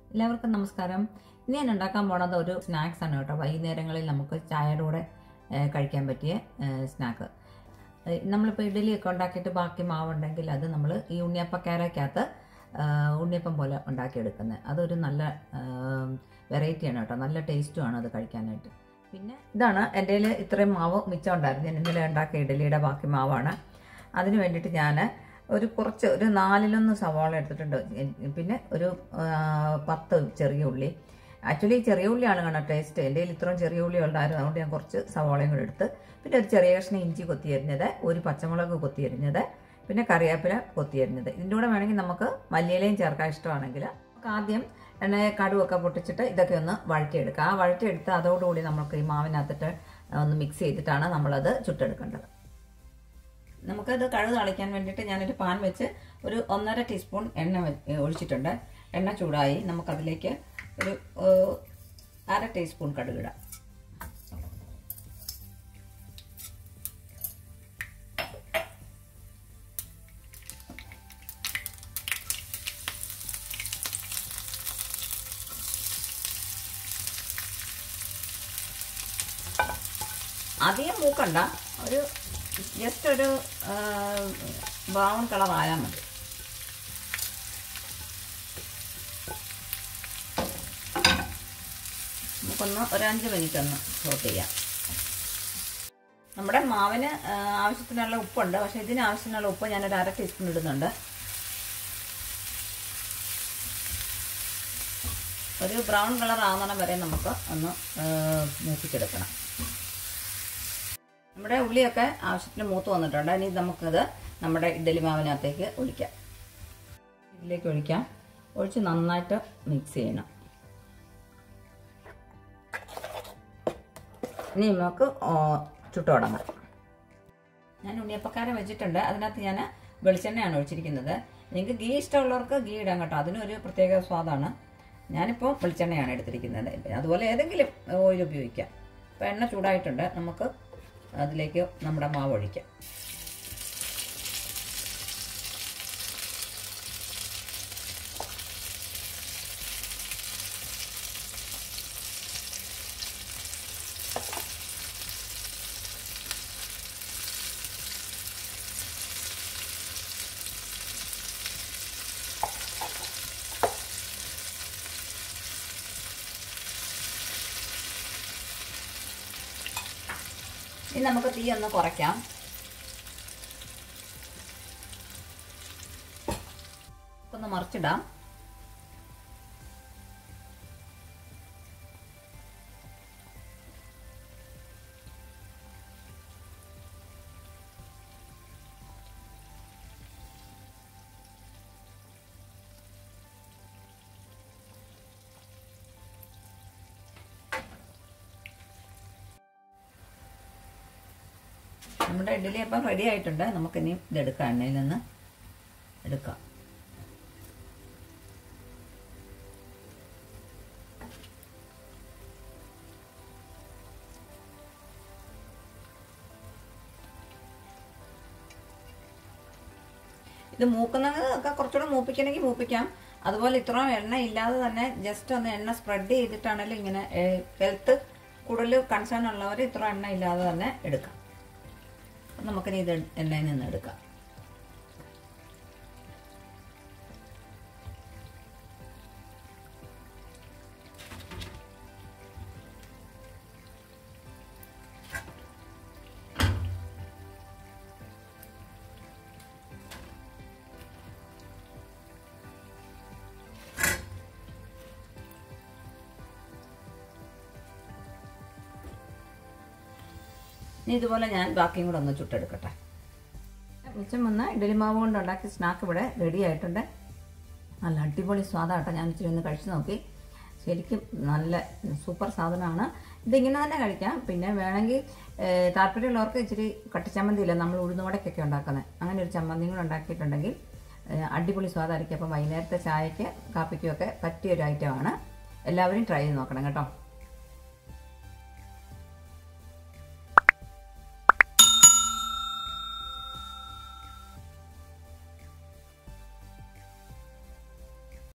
എല്ലാവർക്കും നമസ്കാരം. ഇനി ഞാൻ ഉണ്ടാക്കാൻ പോണത് ഒരു സ്നാക്സ് ആണ് കേട്ടോ. വൈകുന്നേരങ്ങളിൽ നമുക്ക് ചായയുടെ കൂടെ കഴിക്കാൻ പറ്റിയ സ്നാക്ക്. നമ്മളിപ്പോൾ ഇഡ്ഡലിയൊക്കെ ഉണ്ടാക്കിയിട്ട് ബാക്കി മാവുണ്ടെങ്കിൽ അത് നമ്മൾ ഈ ഉണ്ണിയപ്പക്കാരക്കകത്ത് ഉണ്ണിയപ്പം പോലെ ഉണ്ടാക്കിയെടുക്കുന്നത്. അതൊരു നല്ല വെറൈറ്റിയാണ് കേട്ടോ. നല്ല ടേസ്റ്റുമാണ് അത് കഴിക്കാനായിട്ട്. പിന്നെ ഇതാണ് എൻ്റെ കയ്യിൽ ഇത്രയും മാവ് മിച്ചം ഉണ്ടായിരുന്നു. ഞാൻ ഇന്നലെ ഉണ്ടാക്കിയ ഇഡ്ഡലിയുടെ ബാക്കി മാവാണ്. അതിന് വേണ്ടിയിട്ട് ഞാൻ ഒരു 4 സവാള എടുത്തിട്ടുണ്ട്. പിന്നെ ഒരു 10 ചെറിയ ഉള്ളി. ആക്ച്വലി ചെറിയ ഉള്ളിയാണ് കാണാൻ ടേസ്റ്റ്. എൻ്റെ കയ്യിൽ ഇത്രയും ചെറിയ ഉള്ളി ഉണ്ടായിരുന്നു. അതുകൊണ്ട് ഞാൻ കുറച്ച് സവാളയും കൂടെ എടുത്ത്, പിന്നെ ഒരു ചെറിയ കഷ്ണം ഇഞ്ചി കൊത്തിയരിഞ്ഞത്, ഒരു പച്ചമുളക് കൊത്തിയരിഞ്ഞത്, പിന്നെ കറിവേപ്പില കൊത്തിയരിഞ്ഞത്. ഇതിൻ്റെ കൂടെ വേണമെങ്കിൽ നമുക്ക് മല്ലിയിലയും ചേർക്കാൻ ഇഷ്ടമാണെങ്കിൽ നമുക്ക് ആദ്യം കടുവൊക്കെ പൊട്ടിച്ചിട്ട് ഇതൊക്കെ ഒന്ന് വഴറ്റിയെടുക്കുക. ആ വഴറ്റിയെടുത്ത് അതോടുകൂടി നമുക്ക് ഈ മാവിനകത്തിട്ട് ഒന്ന് മിക്സ് ചെയ്തിട്ടാണ് നമ്മളത് ചുട്ടെടുക്കേണ്ടത്. നമുക്കത് കടുക് താളിക്കാൻ വേണ്ടിയിട്ട് ഞാനൊരു പാൻ വെച്ച് ഒരു 1.5 ടീസ്പൂൺ എണ്ണ ഒഴിച്ചിട്ടുണ്ട്. എണ്ണ ചൂടായി നമുക്കതിലേക്ക് ഒരു 1/2 ടീസ്പൂൺ കടുക് ഇടാം. അധികം മൂക്കണ്ട, ഒരു ജസ്റ്റ് ഒരു ബ്രൗൺ കളർ ആയാൽ മതി. നമുക്കൊന്ന് ഒരു 5 മിനിറ്റ് ഒന്ന് സോട്ട് ചെയ്യാം. നമ്മുടെ മാവിന് ആവശ്യത്തിനുള്ള ഉപ്പുണ്ട്, പക്ഷെ ഇതിന് ആവശ്യത്തിനുള്ള ഉപ്പ് ഞാനൊരു 1/2 ടീസ്പൂൺ ഇടുന്നുണ്ട്. ഒരു ബ്രൗൺ കളർ ആവുന്നിടം വരെ നമുക്ക് ഒന്ന് മൂപ്പിച്ചെടുക്കണം. നമ്മുടെ ഉള്ളിയൊക്കെ ആവശ്യത്തിന് മൂത്ത് വന്നിട്ടുണ്ട്. ഇനി നമുക്കത് നമ്മുടെ ഇഡ്ഡലി മാവിനകത്തേക്ക് ഒഴിക്കാം. ഇതിലേക്ക് ഒഴിക്കാം. ഒഴിച്ച് നന്നായിട്ട് മിക്സ് ചെയ്യണം. ഇനി നമുക്ക് ചുട്ട് തുടങ്ങാം. ഞാൻ ഉണ്ണിയപ്പക്കാരം വെച്ചിട്ടുണ്ട്. അതിനകത്ത് ഞാൻ വെളിച്ചെണ്ണയാണ് ഒഴിച്ചിരിക്കുന്നത്. നിങ്ങൾക്ക് ഗീ ഇഷ്ടമുള്ളവർക്ക് ഗീ ഇടാൻ കേട്ടോ. അതിനൊരു പ്രത്യേക സ്വാദാണ്. ഞാനിപ്പോൾ വെളിച്ചെണ്ണയാണ് എടുത്തിരിക്കുന്നത്. അതുപോലെ ഏതെങ്കിലും ഓയിൽ ഉപയോഗിക്കാം. ഇപ്പോൾ എണ്ണ ചൂടായിട്ടുണ്ട്. നമുക്ക് അതിലേക്ക് നമ്മുടെ മാവ് ഒഴിക്കാം. ഇനി നമുക്ക് തീ ഒന്ന് കുറയ്ക്കാം. ഒന്ന് മറിച്ചിടാം. നമ്മുടെ ഇഡ്ഡലി അപ്പം റെഡി ആയിട്ടുണ്ട്. നമുക്കിനി ഇതെടുക്കാം. എണ്ണയിൽ നിന്ന് എടുക്കാം. ഇത് മൂക്കുന്നതൊക്കെ കുറച്ചുകൂടെ മൂപ്പിക്കണമെങ്കിൽ മൂപ്പിക്കാം. അതുപോലെ ഇത്രയും എണ്ണ ഇല്ലാതെ തന്നെ ജസ്റ്റ് ഒന്ന് എണ്ണ സ്പ്രെഡ് ചെയ്തിട്ടാണെങ്കിലും ഇങ്ങനെ ഹെൽത്ത് കൂടുതൽ കൺസേൺ ഉള്ളവർ ഇത്ര എണ്ണ ഇല്ലാതെ തന്നെ എടുക്കാം. നമുക്കിനി ഇത് എണ്ണയിൽ നിന്ന് എടുക്കാം. ഇനി ഇതുപോലെ ഞാൻ ബാക്കിയും കൂടെ ഒന്ന് ചുട്ടെടുക്കട്ടെ. മിച്ചം വന്ന ഇഡ്ഡലി മാവ് കൊണ്ട് ഉണ്ടാക്കിയ സ്നാക്ക് ഇവിടെ റെഡി ആയിട്ടുണ്ട്. നല്ല അടിപൊളി സ്വാദാട്ടോ. ഞാൻ ഇച്ചിരി ഒന്ന് കഴിച്ചു നോക്കി. ശരിക്കും നല്ല സൂപ്പർ സാധനമാണ്. ഇതിങ്ങനെ തന്നെ കഴിക്കാം. പിന്നെ വേണമെങ്കിൽ താല്പര്യമുള്ളവർക്ക് ഇച്ചിരി കട്ടിച്ചമ്മന്തി ഇല്ല, നമ്മൾ ഉഴുന്നുവടക്കൊക്കെ ഉണ്ടാക്കുന്നത്, അങ്ങനെ ഒരു ചമ്മന്തിയും കൂടെ ഉണ്ടാക്കിയിട്ടുണ്ടെങ്കിൽ അടിപൊളി സ്വാദായിരിക്കും. അപ്പം വൈകുന്നേരത്തെ ചായയ്ക്ക് കാപ്പിക്കുമൊക്കെ പറ്റിയൊരു ഐറ്റമാണ്. എല്ലാവരും ട്രൈ ചെയ്ത് നോക്കണം കേട്ടോ.